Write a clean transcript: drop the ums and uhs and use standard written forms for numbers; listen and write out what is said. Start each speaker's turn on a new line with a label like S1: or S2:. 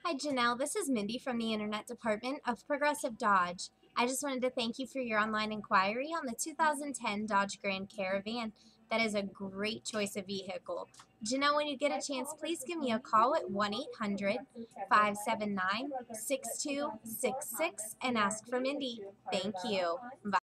S1: Hi, Janelle. This is Mindy from the Internet Department of Progressive Dodge. I just wanted to thank you for your online inquiry on the 2010 Dodge Grand Caravan. That is a great choice of vehicle. Janelle, when you get a chance, please give me a call at 1-800-579-6266 and ask for Mindy. Thank you. Bye.